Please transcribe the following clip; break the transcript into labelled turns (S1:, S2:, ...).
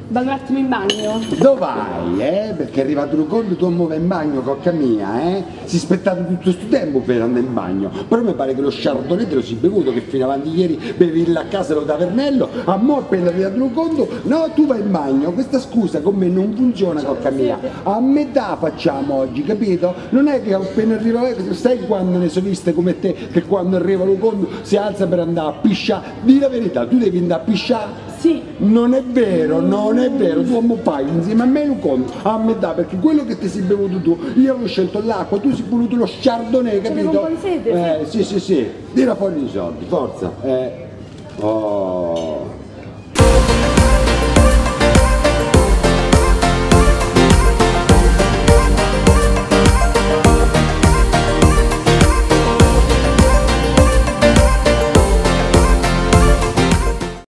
S1: Vado un attimo in bagno.
S2: Dove vai, Perché è arrivato un conto, tu muovi in bagno, cocca mia, Si è aspettato tutto questo tempo per andare in bagno. Però mi pare che lo chardonnay te lo si bevuto, che fino avanti ieri bevi là a casa lo tavernello, a mo' appena arrivato un conto, no, tu vai in bagno. Questa scusa con me non funziona, cocca mia. A metà facciamo oggi, capito? Non è che appena arriva, sai quando ne so viste come te, che quando arriva un conto si alza per andare a pisciare. Dì la verità, tu devi andare a pisciare?
S1: Sì.
S2: Non è vero, tu mi fai insieme a me un conto, a metà, perché quello che ti sei bevuto tu, io avevo scelto l'acqua, tu sei bevuto lo chardonnay, capito?
S1: C'avevo un po' di sete,
S2: sì. Tira fuori i soldi, forza, Oh.